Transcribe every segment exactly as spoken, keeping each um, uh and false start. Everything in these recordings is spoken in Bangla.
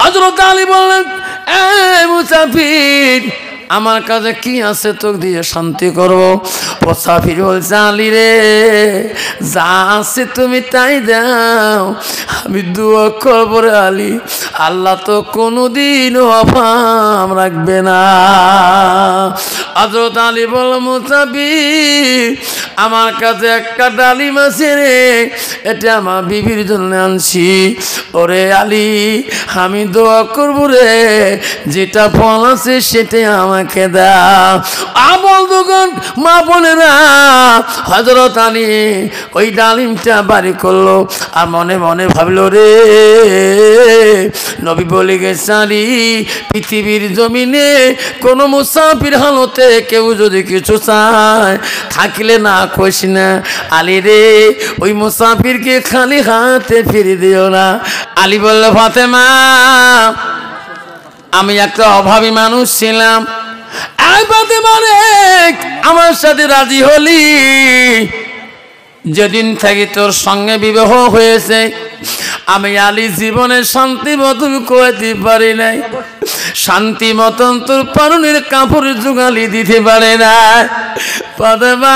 হযরত আলী বললেন, এই মুসাফির, আমার কাছে কি আছে তোকে দিয়ে শান্তি করব? মুসাফির বলছে, আলী রে, যা আছে তুমি তাই দাও, আমি দোয়া করব রে আলী, আল্লাহ তো কোনোদিনও অভাব রাখবে না। হযরত আলী বলল, মুসাফির, আমার কাছে একটা ডালিম আছে রে, এটা আমার বিবির জন্য আনছি। ওরে আলী, আমি দোয়া করব রে, যেটা ফল আছে সেটাই আমাকে দাও। আমল দোকান মা বোনেরা, হযরত আলী ওই ডালিমটা বাড়ি করলো আর মনে মনে ভাবলো, রে নবী বলে গেছে, আলী, পৃথিবীর জমিনে কোনো মুসাফির হালতে কেউ যদি কিছু চায় থাকলে না কইস না, আলী রে, ওই মুসাফিরকে খালি হাতে ফিরে দিও না। আলী বলল, ফাতেমা, আমি একটা অভাবী মানুষ ছিলাম, এই ফাতেমা রে, আমার সাথে রাজি হলি, যেদিন থেকে তোর সঙ্গে বিবাহ হয়েছে আমি আলী জীবনে শান্তি মতন করতে পারি নাই, শান্তি মতন তোর পরনের কাপড় জোগালি দিতে পারে না। ফাতেমা,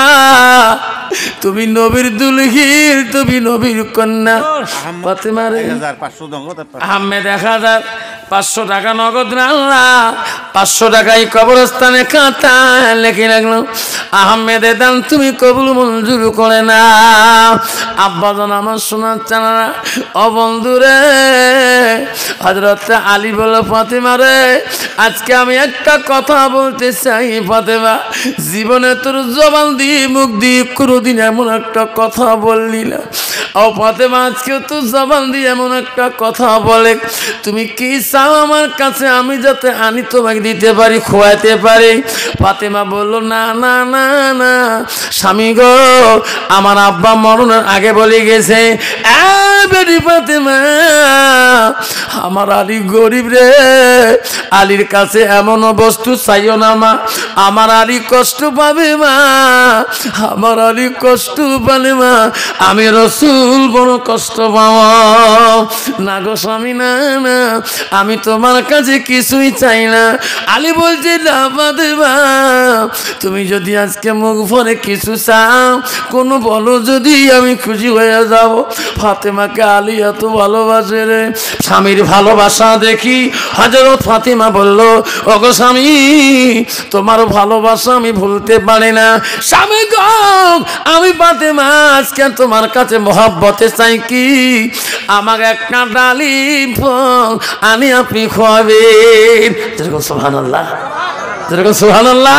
তুমি নবীর দুলহির, তুমি নবীর কন্যা। ফাতেমা রে, আহমেদ এক হাজার পাঁচশো টাকা নগদ রান্না, পাঁচশো টাকায় কবরস্থানে খাতা লেখে রাখলো, আহমেদের দান তুমি কবুল মঞ্জুর করে না। আব্বাজান আমার শোনার চানারা, ও বন্ধুরে, হযরত আলী বলল, ফাতেমা রে, আজকে আমি একটা কথা বলতে চাই। ফাতেমা, জীবনে তোর জবান দিয়ে মুখ দিয়ে কোনোদিন এমন একটা কথা বললি না। ও ফাতেমা, আজকেও তোর জবান দিয়ে এমন একটা কথা বলে, তুমি কি চাও আমার কাছে আমি যাতে আনি তোমাকে দিতে পারি, খোয়াতে পারি? ফাতেমা বলল, না না না না স্বামী গো, আমার আব্বা মরণের আগে বলে গেছে, বেটি ফাতেমা, আমার আলী গরিব রে, আলীর কাছে এমন বস্তু চাইও না মা, আমার আলী কষ্ট পাবে মা, আমার আলী কষ্ট পাবে মা, আমি রসুল বড় কষ্ট পাবো না গো স্বামী, না না, আমি তোমার কাছে কিছুই চাই না। আলী বলছে, না ফাতেমা, তুমি যদি আজকে মুখ ভরে কিছু চাও কোনো বলো, যদি আমি খুশি হয়ে যাব। ফাতেমাকে আলী এত ভালোবাসে রে, স্বামীর ভালোবাসা দেখি হযরত ফাতেমা বলল, ওগো স্বামী, তোমার ভালোবাসা আমি ভুলতে পারি না। স্বামী গো, আমি ফাতেমা আজকে তোমার কাছে মহব্বতে চাই কি, আমাকে একটা ডালিম ফল আনি আপনি খাওয়াবেন। যেরকম সুবহানাল্লাহ, যেরকম সুবহানাল্লাহ।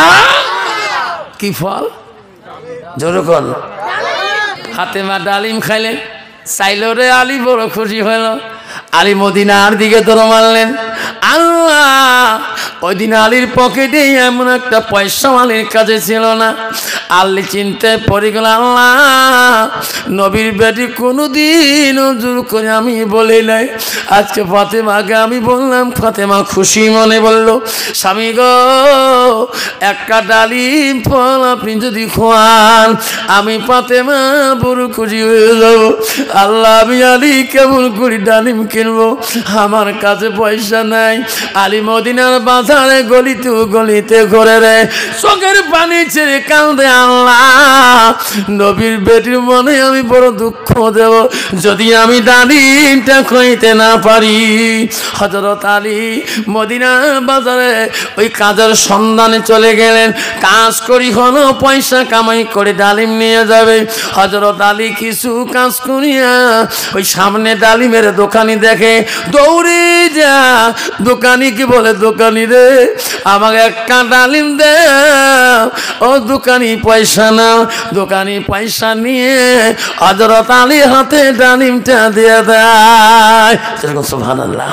কি ফল? যেরকম ফাতেমা ডালিম খাইলেন, চাইল রে, আলী বড় খুশি হইল। আলী মদিনার দিকে দৌড় মারলেন। আল্লাহ, ওই দিন আলীর পকেটে এমন একটা পয়সা আলীর কাছে ছিল না। আলী চিন্তায় পড়ে গেল, আল্লাহ, নবীর বেটি কোনোদিন জোর করে আমি বলি নাই, আজকে ফাতেমাকে আমি বললাম। ফাতেমা খুশি মনে বলল, স্বামী গো, একটা ডালিম ফল আপনি যদি খোয়ান আমি ফাতেমা বড় খুশি হয়ে যাব। আল্লাহ, আমি আলী কেমন করে ডালিম কিনবো, আমার কাছে পয়সা নাই। আলী মদিনার বাজারে গলিতে গলিতে ঘুরে রে, চোখের পানি ছেড়ে কাঁদে, আল্লাহ, নবীর বেটির মনে আমি বড় দুঃখ দেব যদি আমি ডালিমটা খাইতে না পারি। হযরত আলী মদিনা বাজারে ওই কাজের সন্ধানে চলে গেলেন। কাজ করি হলো পয়সা কামাই করে ডালিম নিয়ে যাবে। হযরত আলী কিছু কাজ করিয়া ওই সামনে ডালিমের দোকানি দেখে, দৌড়ে যা দোকানি কি বলে, দোকানি রে, আমাকে একটা ডালিম দে। ও দোকানি পয়সা নাও। দোকানি পয়সা নিয়ে হযরত আলী হাতে ডালিমটা দিয়ে দেয়। সুবহানাল্লাহ।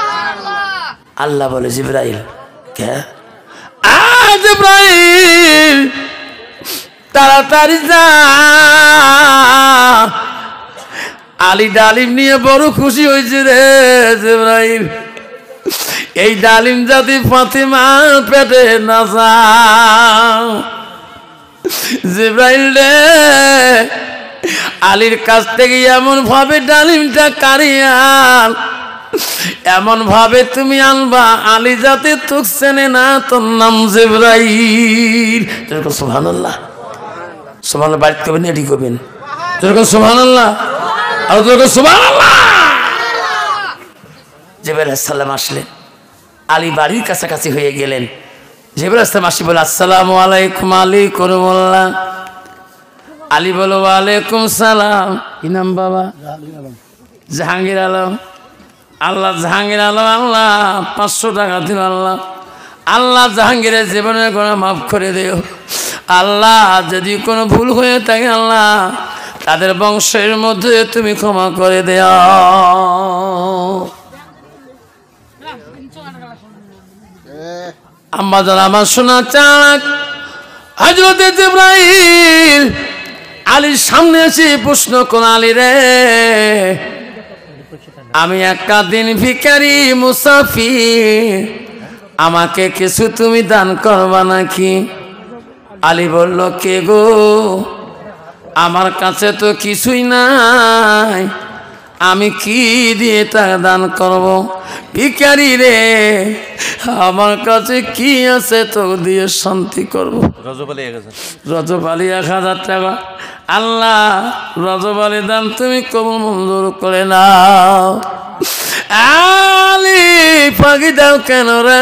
আল্লাহ বলে, জিবরাইল, কে? আ জিবরাইল, তাড়াতাড়ি যা। আলী ডালিম নিয়ে বড় খুশি হয়েছে রে জিবরাইল। এই ডালিম যদি ফাতেমা পেটে না যায়। জিবরাইল রে, আলীর কাছ থেকে এমন ভাবে ডালিমটা কারিয়া এমন ভাবে তুমি আনবা আলী যাতে তোক চেনে না তোর নাম জিবরাইল। সুবহানাল্লাহ সুবহানাল্লাহ বাড়িতে করবেন এটি করবেন সুবহানাল্লাহ আর সুবহানাল্লাহ। জিবরাইল আলাইহিস সালাম আসলেন, আলী বাড়ির কাছাকাছি হয়ে গেলেন। জিবরাইল আলাইহিস সালাম আসি বলে আসসালামু আলাইকুম আলী করমুল্লাহ। আলী বলো ওয়ালাইকুম সালাম। কি নাম বাবা? জাহাঙ্গীর আলম। আল্লাহ জাহাঙ্গীর আলম আল্লাহ পাঁচশো টাকা দিল আল্লাহ। আল্লাহ জাহাঙ্গীরের জীবনের কোনো মাফ করে দিও আল্লাহ। যদি কোনো ভুল হয়ে থাকে আল্লাহ তাদের বংশের মধ্যে তুমি ক্ষমা করে দেও। আম্মা জান আমার শোনা চাক হযরত জিবরাইল আলীর সামনে এসে প্রশ্ন কোন আলী রে, আমি একটা দিন ভিখারি মুসাফির, আমাকে কিছু তুমি দান করবা নাকি? আলী বলল কে গো, আমার কাছে তো কিছুই নাই, আমি কি দিয়ে তা দান করব? ভিখারি রে আমার কাছে কি আছে তো দিয়ে শান্তি করব? রজব আলী এক হাজার রজব আলী এক হাজার টাকা। আল্লাহ রজব আলী দান তুমি কবুল মঞ্জুর করে নাও। আলী পাখি দাও কেন রে,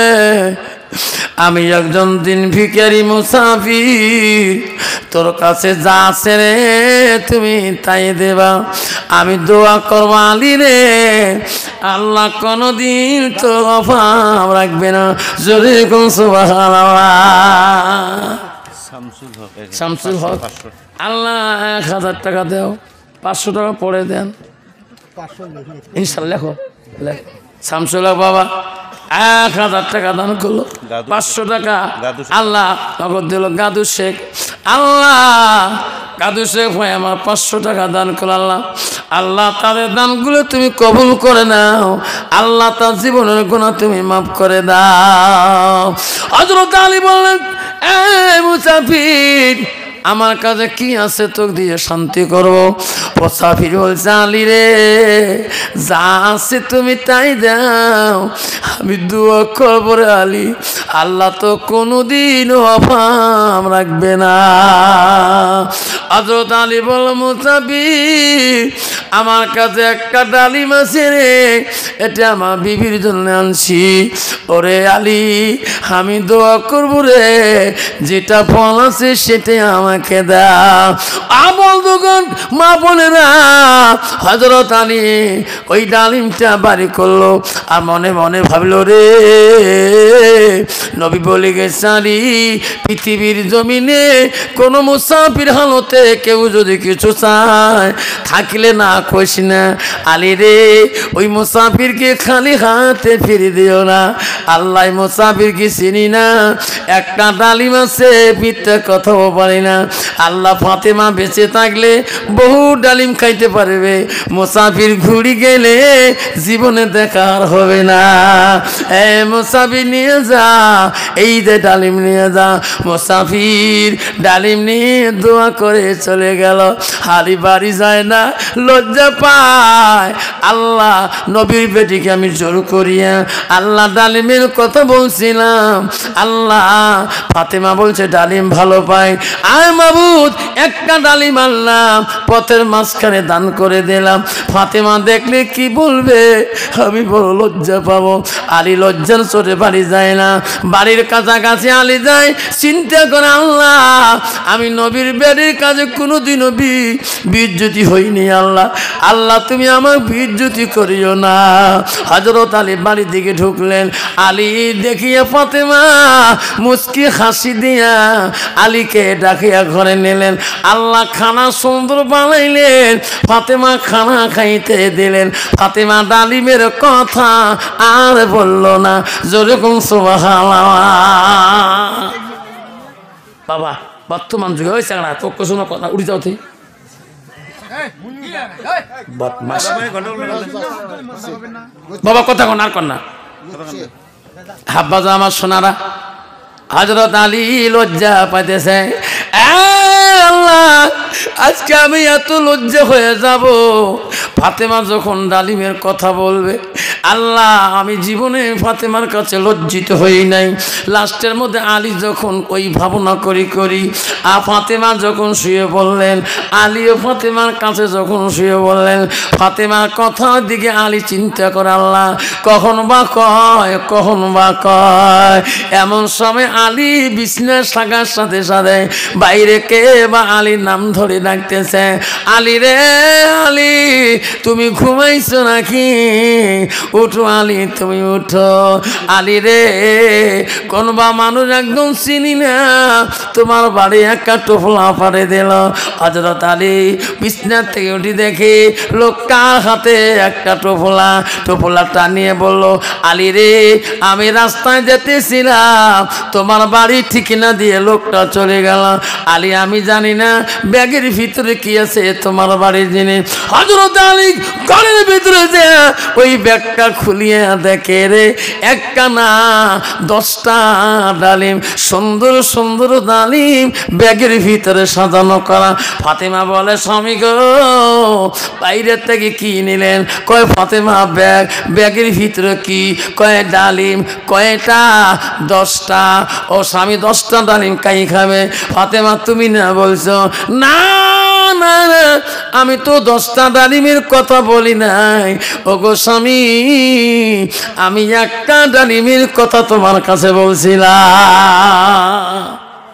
আমি একজন দিন ভিখারি মুসাফির, তোর কাছে যা আছে রে তুমি তাই দেবা। আমি দোয়া করবো আলী রে আল্লাহ কোনদিন তো অভাব রাখবে না। যদি কোন সুবহানাল্লাহ। শামসুল হক আল্লাহ এক হাজার টাকা দেও, পাঁচশো টাকা পরে দেন ইনশাল্লাহ। লেখো লেখ শামসুল হক বাবা এক হাজার টাকা দান করলো, পাঁচশো টাকা আল্লাহ নগদ দিল। গাদু শেখ আল্লাহ গাদু শেখ ভাই আমার পাঁচশো টাকা দান করলো আল্লাহ। আল্লাহ তাদের দানগুলো তুমি কবুল করে নাও আল্লাহ, তার জীবনের গুনাহ তুমি মাফ করে দাও। হযরত আলী বললেন এই মুসাফির আমার কাছে কি আছে তোকে দিয়ে শান্তি করবো? মুসাফির বলছে আলী রে যা আছে তুমি তাই দাও, আমি দোয়া করবো রে আলী আল্লাহ তো কোনোদিন অভাব রাখবে না। হযরত আলী বলল মুসাফির আমার কাছে একটা ডালিম আছে রে, এটা আমার বিবির জন্য আনছি। ওরে আলী আমি দোয়া করবো রে যেটা ফল আছে সেটাই আমাকে দাও। আমল দোকান মা বোনেরা হযরত আলী ওই ডালিমটা বাড়ি করলো আর মনে মনে ভাবলো রে নবী বলে গেছে আলী পৃথিবীর জমিনে কোন মুসাফির হালতে কেউ যদি কিছু চায় থাকলে না কইস না আলী রে ওই মুসাফিরকে খালি হাতে ফিরে দিও না। আল্লাহ মুসাফিরকে চিনি না, একটা ডালিম আছে মিথ্যা কথাও পারি না। আল্লাহ ফাতেমা বেঁচে থাকলে বহু ডালিম খাইতে পারবে, মুসাফির ঘুরি গেলে জীবনে দেখার হবে না। এ মুসাফির নিয়ে যা, এই যে ডালিম নিয়ে যা। মুসাফির ডালিম নিয়ে দোয়া করে চলে গেল। হালি বাড়ি যায় না, লজ্জা পায়। আল্লাহ নবীর বেটিকে আমি জোর করিয়া আল্লাহ ডালিমের কথা বলছিলাম। আল্লাহ ফাতেমা বলছে ডালিম ভালো পায়, আয় মাবুদ একটা ডালিম আনলাম পথের মাঝখানে দান করে দিলাম। ফাতেমা দেখলে কি বলবে, আমি বড় লজ্জা পাবো। আলী লজ্জার চোটে বাড়ি যায় না, বাড়ির কাছাকাছি আলী যায়, চিন্তা করে আল্লাহ আমি নবীর বেটির কাছে কোনোদিনও বিজ্জতি হইনি। আল্লাহ আল্লাহ তুমি আমার বিজ্জতি করিও না। হযরত আলী বাড়ির দিকে ঢুকলেন, আলী দেখিয়া ফাতেমা মুস্কি হাসি দিয়া আলীকে ডাকিয়া ঘরে নিলেন। আল্লাহ খানা সুন্দর বানাইলেন, ফাতেমা খানা খাইতে দিলেন। ফাতেমা ডালিমের কথা আর বলল না। যেরকম সুবহানাল্লাহ। বাবা বর্তমান যুগে হয়েছে না তো শোনো কথা উড়ি যাও তুই বাবা কথা কোন আর কন্যা হাব্বা আমার সোনারা। হযরত আলী লজ্জা পাইতেছে, আল্লাহ আজকে আমি এত লজ্জা হয়ে যাব ফাতেমা যখন ডালিমের কথা বলবে। আল্লাহ আমি জীবনে ফাতেমার কাছে লজ্জিত হই নাই। লাস্টের মধ্যে আলী যখন ওই ভাবনা করি করি আ ফাতেমা যখন শুয়ে বললেন, আলীও ফাতেমার কাছে যখন শুয়ে বললেন, ফাতেমার কথার দিকে আলী চিন্তা করে আল্লাহ কখন বা কয় কখন বা কয়। এমন সময় আলী বিছনার শাখার সাথে সাথে বাইরে কে বা আলীর নাম ধরে ডাকতেছে, আলী রে আলী তুমি ঘুমাইছো নাকি? উঠো আলী তুমি উঠো। আলী রে কোন বা মানুষ একদম চিনি না তোমার বাড়ি একটা টোপলা পাড়ে দিল। হযরত আলী বিছনার থেকে উঠে দেখে লোকটা হাতে একটা টোপলা টোপলাটা নিয়ে বলল, আলী রে আমি রাস্তায় যেতেছিলাম তোমার বাড়ি ঠিকানা দিয়ে লোকটা চলে গেল। আলী আমি জানি না ব্যাগের ভিতরে কি আছে তোমার বাড়ির জিনিস। হযরত আলী ঘরের ভিতরে যে ওই ব্যাগটা খুলিয়ে দেখে রে একটা না দশটা ডালিম, সুন্দর সুন্দর ডালিম ব্যাগের ভিতরে সাজানো করা। ফাতেমা বলে স্বামী গো বাইরের থেকে কি নিলেন? কয় ফাতেমা ব্যাগ। ব্যাগের ভিতরে কি? কয় ডালিম। কয়টা? দশটা। ও স্বামী দশটা ডালিম কাই খাবে? ফাতেমা তুমি না বলছো? না না না আমি তো দশটা ডালিমের কথা বলি নাই। ও গো স্বামী আমি একটা ডালিমের কথা তোমার কাছে বলছিলাম।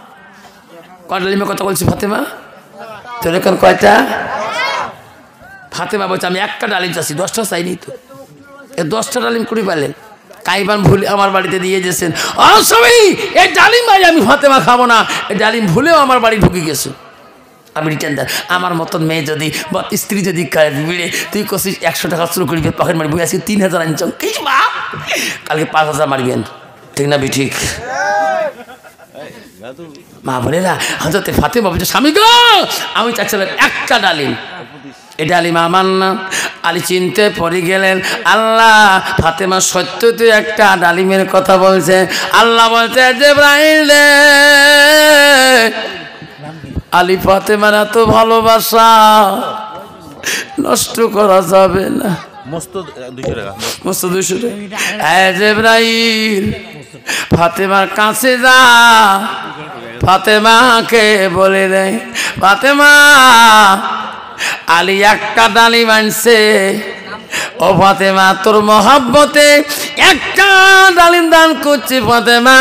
কয় ডালিমের কথা বলছি ফাতেমা? তোর এখন কয়টা? ফাতেমা বলছে আমি একটা ডালিম চাচ্ছি, দশটা চাইনি তো। এ দশটা ডালিম কুড়ি পাইলেন কাইবান ভুলে আমার বাড়িতে দিয়ে গেছেন। ও স্বামী এই ডালিম ভাই আমি ফাতেমা খাবো না, এই ডালিম ভুলেও আমার বাড়ি ঢুকে গেছে। আমি রিটার্ন দেন। আমার মতন মেয়ে যদি বা স্ত্রী যদি বিড়ে তুই কষিস একশো টাকা শুরু করবি পকেট মারবি, আজকে তিন হাজার আনছ কিছু কালকে পাঁচ হাজার মারবেন, ঠিক না? বি ঠিক মা বলে না হজরতে ফাতেমা বলছে স্বামী গো আমি চাচ্ছিলাম একটা ডালিম, এই ডালিম আমার না। আলী চিনতে পড়ে গেলেন আল্লাহ ফাতেমা সত্য তো একটা ডালিমের কথা বলছে। আল্লাহ বলছে জিবরাইল রে আলী ফাতেমার এত ভালোবাসা নষ্ট করা যাবে না। মস্ত দুশো টাকা জিবরাইল ফাতেমার কাছে যা, ফাতেমাকে বলে দেয় ফাতেমা আলী একটা ডালিম আনছে। ও ফাতেমা তোর মহব্বতে একটা ডালিম দান করছে ফাতেমা।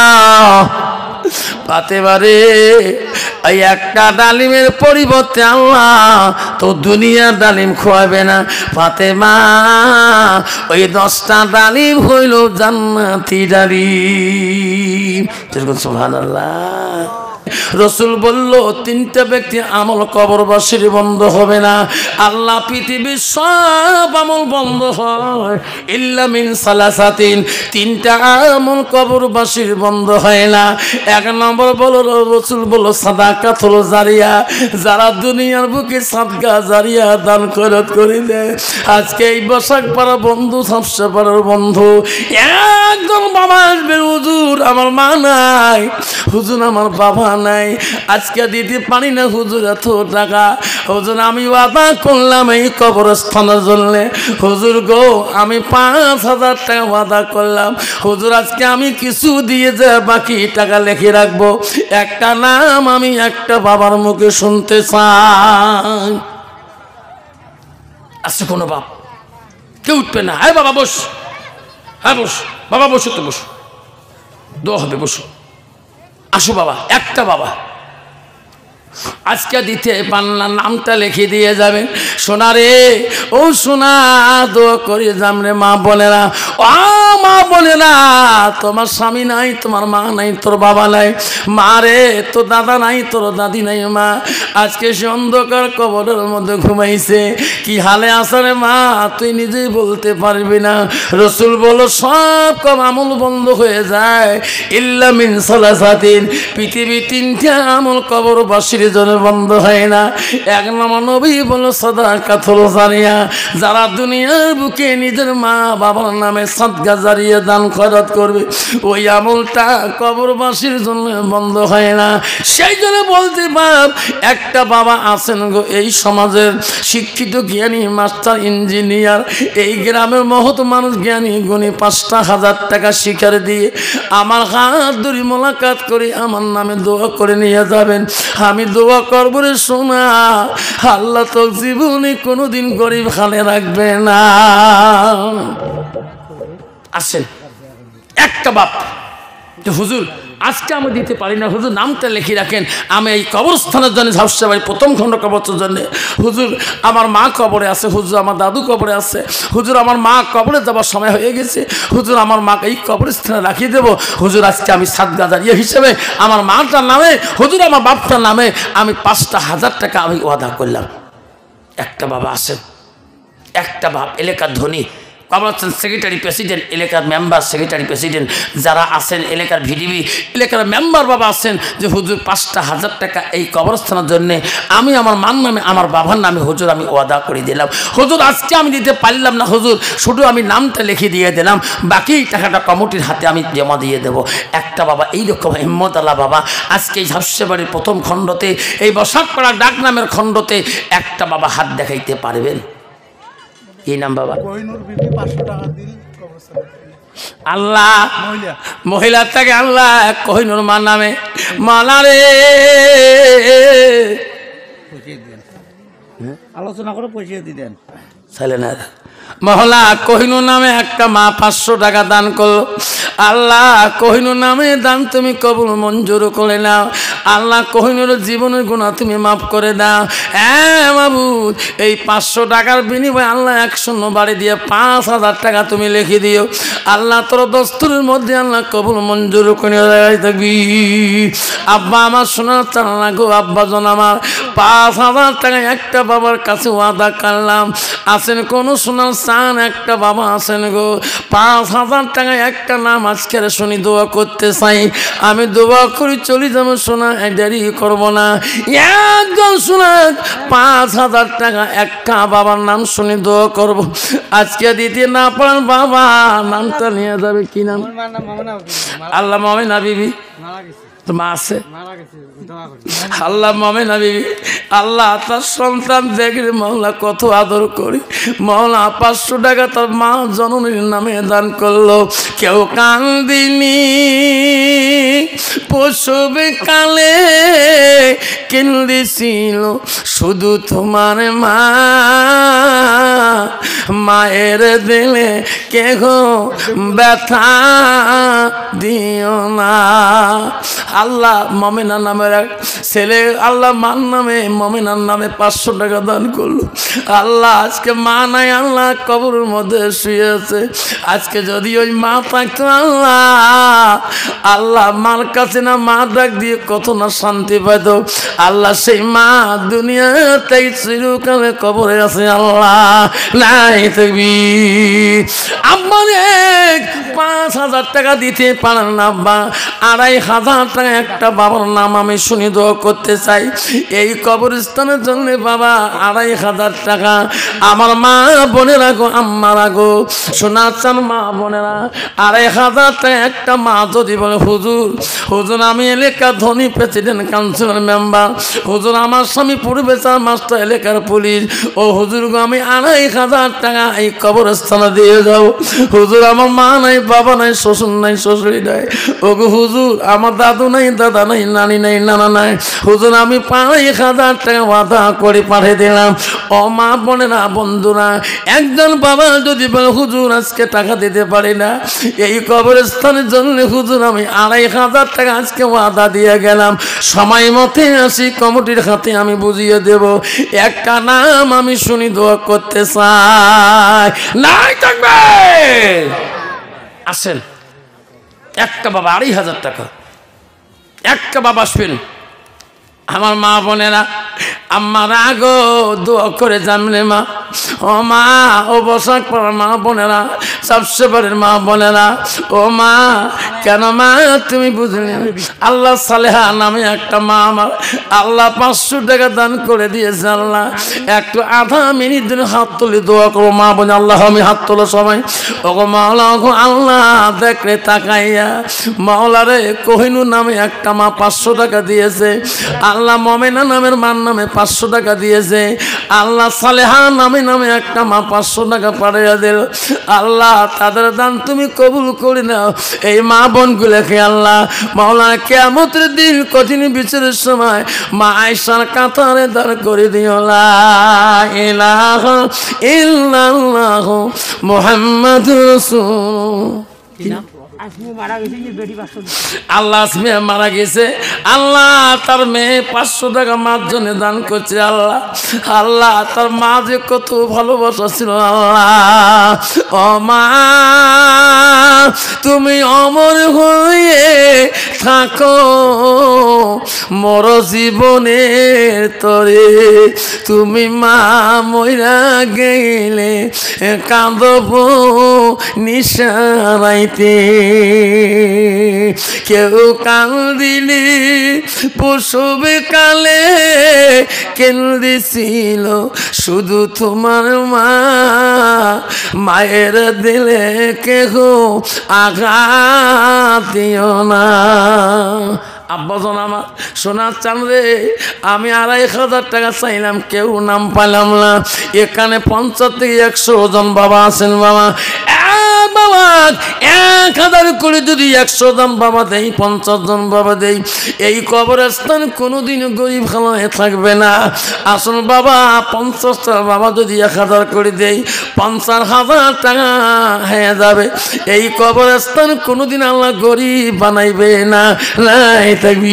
ফাতেমা রে এই একটা ডালিমের পরিবর্তে আল্লাহ তো দুনিয়ার ডালিম খোয়াবে না। ফাতেমা ওই দশটা ডালিম হইল জান্নাতি ডালিম। সুবহানাল্লাহ। রসুল বলল তিনটা ব্যক্তি আমল কবরবাসীর বন্ধ হবে না। আল্লাহ পৃথিবীর সব আমল বন্ধ হয় ইল্লা মিন সালাসাতিন, তিনটা আমল কবরবাসীর বন্ধ হয় না। এক নম্বর বলো রসুল বলল সাদাকাতুল জারিয়া, যারা দুনিয়ার বুকে সাদকা জারিয়া দান খয়রাত করিলে। আজকে এই বসাক পাড়া বন্ধু ঝাপসা পাড়ার বন্ধু একদম বাবা আসবে হুজুর আমার মা নাই, হুজুর আমার বাবা নাই, আজকে দিতে পারি না হুজুর এত টাকা। হুজুর আমি ওয়াদা করলাম এই কবরস্থানের জন্য, হুজুর গো আমি পাঁচ হাজার টাকা ওয়াদা করলাম, হুজুর আজকে আমি কিছু দিয়ে যে বাকি টাকা লিখে রাখবো। একটা নাম আমি একটা বাবার মুখে শুনতে চাই। আচ্ছা কোনো বাপ কেউ উঠবে না। হ্যাঁ বাবা বস, হ্যাঁ বস বাবা, বসো তো বসো, দোয়া হবে বসো। আসো বাবা, একটা বাবা আজকে দিতে পারলাম নামটা লিখে দিয়ে যাবেন। সোনা রে ও সোনা দোয়া করে যাম রে মা বলে না, ও মা বলে না তোমার স্বামী নাই, তোমার মা নাই, তোর বাবা নাই, মা রে তোর দাদা নাই, তোর দাদি নাই, মা আজকে সে অন্ধকার কবরের মধ্যে ঘুমাইছে, কি হালে আসারে মা তুই নিজেই বলতে পারবি না। রসুল বলো সব কম আমল বন্ধ হয়ে যায় ইল্লা মিন সালাসাতিন, পৃথিবী তিনটা আমল কবরবাসীর জন্য বন্ধ হয় না। এক নম্বর নবী বলো সাদাকাতুল জারিয়া, যারা দুনিয়ার বুকে নিজের মা বাবার নামে সাদকা জারিয়া দান খয়রাত করবে, ওই আমলটা কবরবাসীর জন্য বন্ধ হয় না। সেই জন্য বলতে বাপ, একটা বাবা আছেন গো এই সমাজের শিক্ষিত জ্ঞানী মাস্টার ইঞ্জিনিয়ার, এই গ্রামের মহৎ মানুষ জ্ঞানী গুণী পাঁচটা হাজার টাকা শিকার দিয়ে আমার হাত ধরে মোলাকাত করে আমার নামে দোয়া করে নিয়ে যাবেন। আমি দোয়া করব রে সোনা, আল্লাহ তো জীবনে কোনোদিন গরিব খালে রাখবে না। আসেন একটা বাপ, হুজুর আজকে আমি দিতে পারি না, হুজুর নামটা লিখে রাখেন, আমি এই কবরস্থানের জন্য ঝাপসা ভাই প্রথম খণ্ড কবরের জন্য, হুজুর আমার মা কবরে আছে, হুজুর আমার দাদু কবরে আছে, হুজুর আমার মা কবরে যাবার সময় হয়ে গেছে, হুজুর আমার মাকে এই কবরস্থানে রাখিয়ে দেবো, হুজুর আজকে আমি সাদগা জারিয়া হিসেবে আমার মাটার নামে, হুজুর আমার বাপটার নামে আমি পাঁচটা হাজার টাকা আমি ওয়াদা করলাম। একটা বাবা আসেন, একটা বাপ এলাকার ধনী, কবরস্থান সেক্রেটারি প্রেসিডেন্ট, এলাকার মেম্বার সেক্রেটারি প্রেসিডেন্ট যারা আছেন, এলাকার ভিডিবি এলাকার মেম্বার বাবা আছেন, যে হুজুর পাঁচটা হাজার টাকা এই কবরস্থানের জন্যে আমি আমার মান নামে আমার বাবার নামে হুজুর আমি ওয়াদা করে দিলাম। হুজুর আজকে আমি দিতে পারলাম না, হুজুর শুধু আমি নামটা লিখে দিয়ে দিলাম, বাকি টাকাটা কমিটির হাতে আমি জমা দিয়ে দেব। একটা বাবা এইরকম হিম্মত আল্লাহ বাবা আজকে এই ঝাপসাবাড়ির প্রথম খণ্ডতে, এই বসাকপাড়া ডাক নামের খণ্ডতে একটা বাবা হাত দেখাইতে পারবেন? এই নাম বাবা আল্লাহ মহিলার থেকে আল্লাহ কোহিনুর মা নামে মালা রে আলোচনা করে পয়সা দিতেন না মহলা কোহিনুর নামে একটা মা পাঁচশো টাকা দান করলো। আল্লাহ কোহিনুর নামে দান তুমি কবুল মঞ্জুর করে নাও। আল্লাহ কোহিনুর জীবনের গুণা তুমি মাফ করে দাও। হ্যাঁ মাবুদ, এই পাঁচশো টাকার বিনিময়ে আল্লাহ এক শূন্য বাড়ি দিয়ে পাঁচ হাজার টাকা তুমি লিখে দিও। আল্লাহ তোর দস্তুরের মধ্যে আল্লাহ কবুল মঞ্জুর করে থাকবি। আব্বা আমার শোনার চাল না গো, আব্বা জন আমার পাঁচ হাজার টাকা একটা বাবার কাছে ওয়াদা করলাম। আছেন কোনো শোনার চান একটা বাবা আছেন গো, পাঁচ হাজার টাকা একটা নাম আজকের শুনি দোয়া করতে চাই। আমি দোয়া করি চলি যাবো শোনা, দেরি করবো না। একজন শোনা পাঁচ হাজার টাকা একটা বাবার নাম শুনি দোয়া করবো। আজকে দিতে না পারেন বাবা নামটা নিয়ে যাবে। কি নাম? আল্লাহ মামিনা বিবি মা আছে আল্লাহ মামিনা বিবি। আল্লাহ তার সন্তান দেখলে মহলা কত আদর করি। মহলা পাঁচশো টাকা তার মা জননীর নামে দান করলো। কেউ কান্দিনি প্রসবে কালে কেন্দিছিল শুধু তোমার মা। মায়ের দিলে কেহ ব্যথা দিও না। আল্লাহ মমিনার নামের এক ছেলে আল্লাহ মার নামে মমিনার নামে পাঁচশো টাকা দান করলো। আল্লাহ আজকে মা নাই, আল্লাহ কবরের মধ্যে শুয়েছে। আজকে যদি ওই মা থাকতো আল্লাহ আল্লাহ মার কাছে না মা ডাক দিয়ে কত না শান্তি পাইত। আল্লাহ সেই মা দুনিয়াতেই চিরকালে কবরে আছে। আল্লাহ নাই থাকবি। আমার পাঁচ হাজার টাকা দিতে পারেন না বা আড়াই হাজার টাকা একটা বাবার নাম আমি শুনি দোয়া করতে চাই এই কবরস্থানের জন্য। বাবা আড়াই হাজার টাকা আমার মা বোনেরা গো, আম্মারা গো, শোনা চান মা বোনেরা, আড়াই হাজার টাকা একটা মা যদি বলে হুজুর হুজুর আমি এলাকা ধনী প্রেসিডেন্ট কাউন্সিলর মেম্বার, হুজুর আমার স্বামী পূর্বে চার মাস্টার এলাকার পুলিশ, ও হুজুর গো আমি আড়াই হাজার টাকা এই কবরস্থানে দিয়ে যাও। হুজুর আমার মা নাই, বাবা নাই, শ্বশুর নাই, শ্বশুরি নাই, ও গো হুজুর আমার দাদু নাই, দাদা নাই, নানি নাই, নানা নাই, হুজুর আমি আড়াই হাজার টাকা ওয়াদা করে পাঠিয়ে দিলাম। ও মা বোনেরা বন্ধুরা, একজন বাবা যদি বলে হুজুর আজকে টাকা দিতে পারি না এই কবরস্থানের জন্য, হুজুর আমি আড়াই হাজার টাকা আজকে ওয়াদা দিয়ে গেলাম, সময় মতে আসি কমিটির হাতে আমি বুঝিয়ে দেব। একটা নাম আমি শুনি দোয়া করতে চাই। নাই থাকবে আসেন একটা বাবা আড়াই হাজার টাকা একটা বাবা আসবেন। আমার মা বোনেরা আমার আগো দোয়া করে জানলে মা ও মা, ও বসাক পাড়ার মা বোনেরা, সবসেবারের মা বোনেরা, ও মা কেন মা তুমি বুঝলে? আল্লাহ সালেহা নামে একটা মা আমার আল্লাহ পাঁচশো টাকা দান করে দিয়েছে। আল্লাহ একটু আধা মিনিট দিন হাত তুলে দোয়া করো মা বোন। আল্লাহ আমি হাত তোলো সবাই। ওগো মাওলা, ওগো আল্লাহ দেখলে তাকাইয়া মাওলারে কোহিনুর নামে একটা মা পাঁচশো টাকা দিয়েছে। আল্লাহ মমেনা নামের মার নামে পাঁচশো টাকা দিয়েছে। আল্লাহ সালেহা নামে নামে একটা মা পাঁচশো টাকা পাঠিয়ে দিল। আল্লাহ তাদের দান তুমি কবুল করে নাও। এই মা বোনগুলোকে আল্লাহ মাওলা কিয়ামতের দিন কঠিন বিচারের সময় মা আয়েশার কাতারে দাঁড় করে দিও। লা ইলাহা ইল্লাল্লাহ মুহাম্মাদুর রাসূলুল্লাহ। আল্লাহ আসমিয়া মারা গেছে। আল্লাহ তার মেয়ে পাঁচশো টাকা মার জন্য দান করছে। আল্লাহ আল্লাহ তার মা যে কত ভালোবাসা ছিল। আল্লাহ ও মা তুমি অমর হয়ে থাকো মোর জীবনের তরে, তুমি মা মইরা গেলে কাঁদব নিশারাইতে। কেউ কান্দিলি প্রসব কালে কেন্দ্রেছিল শুধু তোমার মা, মায়ের দিলে কেহ আঘাত দিও না। আব্বাজন আমার সোনার চাঁদ রে, আমি আড়াই হাজার টাকা চাইলাম, কেউ নাম পাইলাম না। এখানে পঞ্চাশ থেকে একশো জন বাবা আছেন। বাবা বাবা এক হাজার করে যদি একশো জন বাবা দেই, পঞ্চাশ জন বাবা দেই, এই কবরস্থান কোনোদিন গরিব খালায় থাকবে না। আসুন বাবা পঞ্চাশটা বাবা যদি এক হাজার করে দেই, পঞ্চাশ হাজার টাকা হয়ে যাবে। এই কবরস্থান কোনোদিন আল্লাহ গরিব বানাইবে না। নাই থাকবি।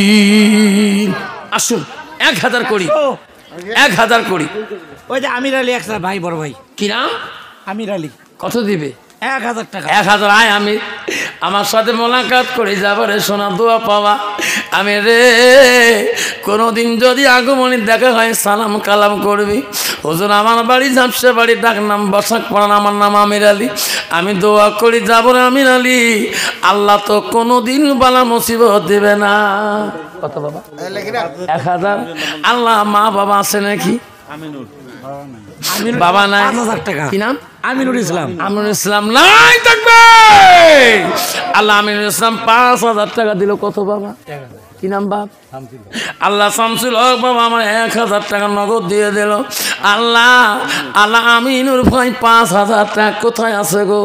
আসুন এক হাজার করি, এক হাজার করি। ওই যে আমির আলী একসাথে ভাই, বড় ভাই কি নাম? আমির আলী। কত দিবে? এক হাজার টাকা। এক হাজার। আয় আমি আমার সাথে মোলাকাত করে যাবো রে সোনা, দোয়া পাওয়া। আমি রে কোনোদিন যদি আগমনী দেখা হয় সালাম কালাম করবি। হুজুর আমার বাড়ি ঝাপসা বাড়ি, ডাক নাম বসাক পাড়ান, আমার নাম আমির আলী। আমি দোয়া করি যাবো রে আমির আলী, আল্লাহ তো কোনোদিন বালা মুসিবত দেবে না। কত বাবা? এক হাজার। আল্লাহ মা বাবা আছে নাকি? বাবা নাই। কি নাম? আমিনুল ইসলাম। আমিনুল ইসলাম নাই থাকবে। আল্লাহ আমিনুল ইসলাম পাঁচ হাজার টাকা দিল। কত বাবা? কি নাম বাপ? আল্লাহ শামসুল হক বাবা আমার এক হাজার টাকা নগদ দিয়ে দিল। আল্লাহ আল্লাহ আমিনুর ভাই পাঁচ হাজার টাকা কোথায় আছে গো?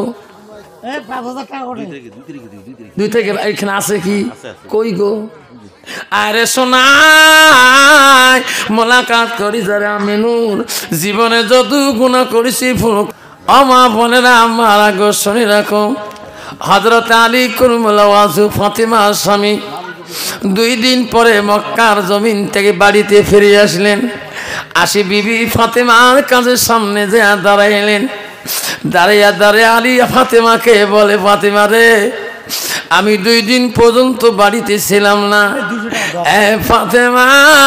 দুই থেকে এখানে আছে কি? কই গো? আরে সোনাই মোলাকাত করি যারা আমিনুর, জীবনে যত গুনাহ করেছি ফুল আমা বোনেরা আমার আগো শুনে রাখো। হযরত আলী কুরুমুল্লাহ ওয়াজু ফাতিমার স্বামী দুই দিন পরে মক্কার জমিন থেকে বাড়িতে ফিরে আসলেন। আসি বিবি ফাতিমার কাছে সামনে যে দাঁড়াইলেন। দাঁড়াইয়া দাঁড়িয়ে আলী ফাতিমাকে বলে, ফাতিমা রে আমি দুই দিন পর্যন্ত বাড়িতে ছিলাম না। এ ফাতেমা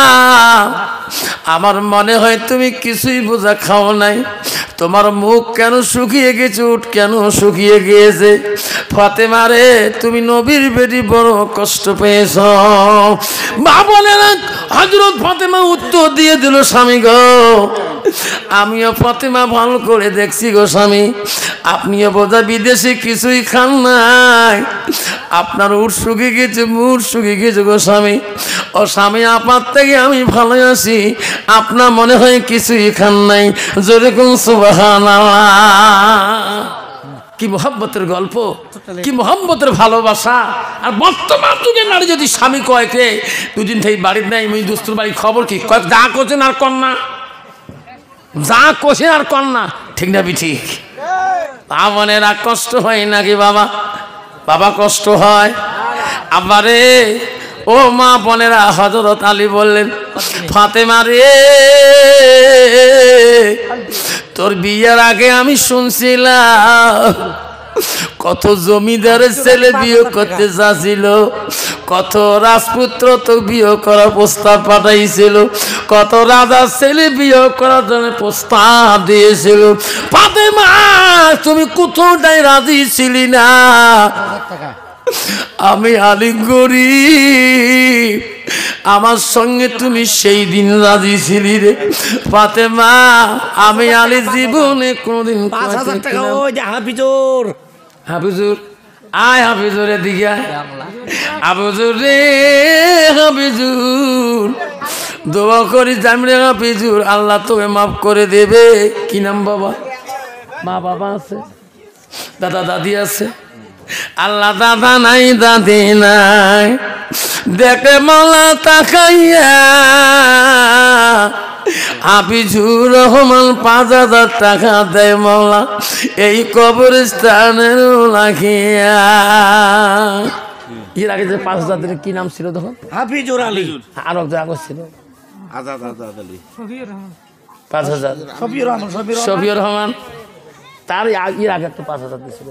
আমার মনে হয় তুমি কিছুই বোঝা খাও নাই। তোমার মুখ কেন শুকিয়ে গেছে, উঠ কেন শুকিয়ে গিয়েছে। ফাতেমা রে তুমি নবীর বেটি বড় কষ্ট পেয়েছ। মা বলে না হযরত ফাতেমা উত্তর দিয়ে দিল, স্বামী গো আমিও ফাতেমা ভালো করে দেখছি গো স্বামী, আপনিও বোঝা বিদেশে কিছুই খান নাই, আপনার উঠ শুকিয়ে গেছে, মুখ শুকিয়ে গেছে গো স্বামী। ও স্বামী আপনার থেকে আমি ভালো আছি, আপনার মনে হয় কিছুই খান নাই। যেরকম সুবহানাল্লাহ। কি মোহাব্বতের গল্প, কি মোহাব্বতের ভালোবাসা। আর বর্তমান যুগে নারী যদি স্বামী কয়েকে দুদিন থেকে বাড়ির নেই, আমি দুস্তুর বাড়ির খবর কি কয়েক যা করছেন আর কন্যা, যা করছেন আর কন্যা, ঠিক না ঠিক? আমানেরা কষ্ট হয় নাকি বাবা? বাবা কষ্ট হয়। আবারে ও মা বোনেরা, হযরত আলী বললেন, ফাতেমা রে তোর বিয়ের আগে আমি শুনছিলাম কত জমিদারের ছেলে বিয়ে করতে চাচ্ছিল, কত রাজপুত্র তো বিয়ে করার প্রস্তাব পাঠাইছিল, কত রাজার ছেলে বিয়ে করার জন্য প্রস্তাব দিয়েছিল। ফাতেমা তুমি কোথাওটাই রাজি ছিলি না। আমি আলী গরিব, আমার সঙ্গে তুমি সেই দিন রাজি ছিলি রে ফাতেমা। আমি আলী জীবনে কোনদিন পাঁচ হাজার টাকা ওই যে হাফিজুর হাফিজুর আয় হাফিজুরের দিকে হাফিজুর রে হাফিজুর দোয়া করি জামরে হাফিজুর আল্লাহ তোকে মাফ করে দেবে। কি নাম বাবা? মা বাবা আছে, দাদা দাদি আছে? আল্লাহ দাদা নাই দাদি নাই, দেখে মালা তাকাইয়া হাফিজুর রহমান পাঁচ হাজার টাকা দেয় মাওলা এই কবরস্থানের রাখিয়া। এর আগে যে পাঁচ হাজার দিনের কি নাম ছিল তখন? হাফিজুর আলী। আরো একজন আগে ছিল আজাদ আজাদ আলী, পাঁচ হাজার শফিউর রহমান। শফিউর রহমান। তার এর আগে একটা পাঁচ হাজার দিয়েছিল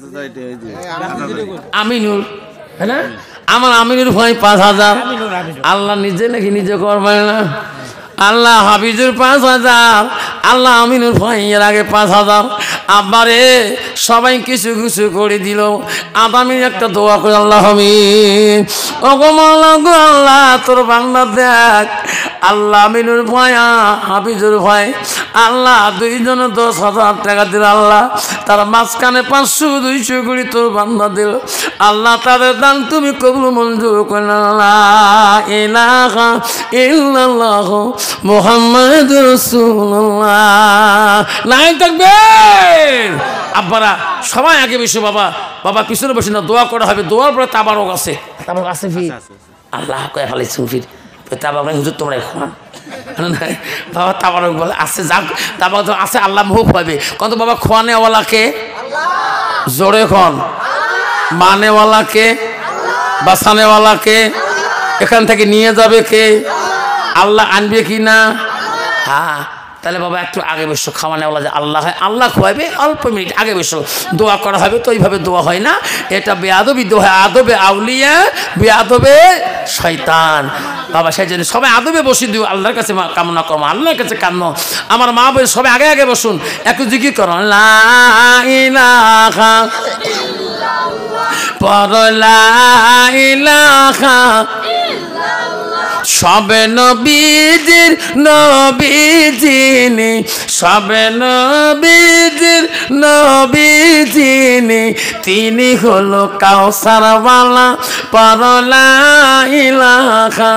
আমিনুর, হ্যাঁ না? আমার আমিনুর ভাই পাঁচ হাজার। আল্লাহ নিজে নাকি নিজে করবেন না। আল্লাহ হাফিজুর পাঁচ হাজার, আল্লাহ আমিনুর ভাই এর আগে পাঁচ হাজার। আবারে সবাই কিছু কিছু করে দিল। আদামি একটা দোয়া করে আল্লাহ আমিন। ওগো মাওলা গো আল্লাহ তোর বান্দা দেখ। আল্লাহ আমিনুর ভাই হাফিজুর ভাই আল্লাহ দুইজনে দশ হাজার টাকা দিল। আল্লাহ তার মাঝখানে পাঁচশো দুইশো করে তোর বান্দা দিল। আল্লাহ তাদের দান তুমি কবুল মঞ্জুর করেন। আল্লাহ ইলাহা ইল্লাল্লাহ মুহাম্মাদুর রাসূলুল্লাহ। নাই থাকবেন আব্বারা সবাই আগে বসে বাবা বাবা পিছনে বসে না, দোয়া করা হবে। দোয়ার পরে তাবারক আছে, তাবারক আছে ফির আল্লাহ কয়ে ফেলেছেন ফির তাবারক নাই হুজুর তোমরা খান বাবা তাবারক বলে আছে, যাক তাবারক আছে আল্লাহ মুখ পাবে। কত বাবা খোয়ানেওয়ালাকে জোরে খন, মানেওয়ালাকে বাসানেওয়ালাকে এখান থেকে নিয়ে যাবে কে? আল্লাহ আনবে কি না? হ্যাঁ তাহলে বাবা একটু আগে বসো। খাওয়ানেওয়ালা যে আল্লাহ হয়, আল্লাহ খোয়াবে অল্প মিনিট আগে বসো। দোয়া করা হবে তো এইভাবে দোয়া হয় না, এটা বেয়াদবি দোয়া, আদবে আউলিয়া বেয়াদবে শয়তান বাবা। সেই জন্য সবাই আদবে বসে দিও, আল্লাহর কাছে কামনা করো, আল্লাহর কাছে কান্নো। আমার মা বোন সবাই আগে আগে বসুন, একটু জিকির করো লা ইলাহা পড়ো লা ইলাহা। সবে নবীজির নবী যিনি, সবে নবীজির নবী যিনি, তিনি হলো কাউসারওয়ালা পড়ো লা ইলাহা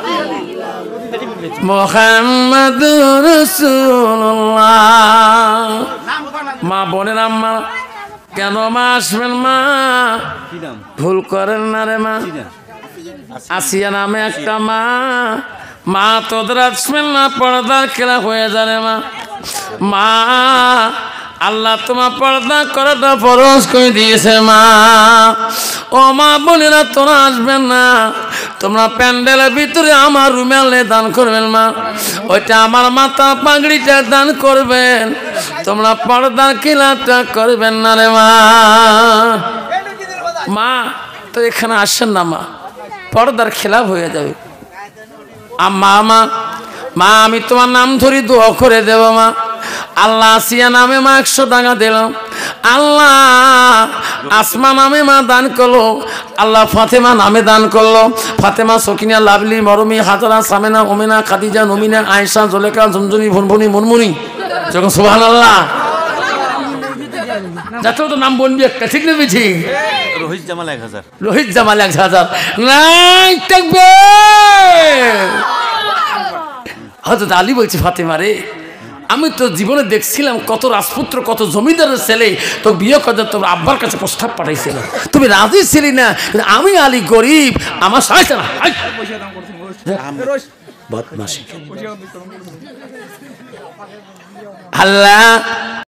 মুহাম্মাদুর রাসূলুল্লাহ। মা বোনের আম্মা কেন মা আসবেন? মা ভুল করেন না রে মা। আসিয়া নামে একটা মা, মা তোদের আসবেন না, পর্দার খেলা হয়ে যাবে মা। মা আল্লাহ তোমার পর্দা করাটা ফরজ করে দিয়েছে মা। ও মা বোনেরা তোরা আসবেন না, তোমরা প্যান্ডেলের ভিতরে আমার রুমালে দান করবেন মা। ওইটা আমার মাথা পাগড়িটা দান করবেন, তোমরা পর্দার খেলাটা করবেন না রে মা। মা তো এখানে আসেন না মা, পর্দার খেলাপ হয়ে যাবে। আম্মা মা মা আমি তোমার নাম ধরি দোয়া করে দেব মা। আল্লাহ আসিয়া নামে মা একশো টাকা দিলাম। আল্লাহ আসমা নামে মা দান করলো। আল্লাহ ফাতেমা নামে দান করলো। ফাতেমা সকিনা লাভলি মরমি হাজারা সামেনা ওমেনা খাদিজা নমিনা আয়েশা জলেকা ঝুনঝুনি ভুনভুনি মুনমুনি যখন সুবহানাল্লাহ যাতে তো নাম বলবি একটা, ঠিক না বেঠি? রোহিত জামাল এক হাজার, রোহিত জামাল এক হাজার। নাই থাকবে হয়তো আলী বলছি ফাতেমা রে, আমি তো জীবনে দেখছিলাম কত রাজপুত্র কত জমিদারের ছেলে তো বিয়ে করতে তোর আব্বার কাছে প্রস্তাব পাঠাইছিল, তুমি রাজি ছিলি না। আমি আলী গরিব, আমার সাহায্য না আল্লাহ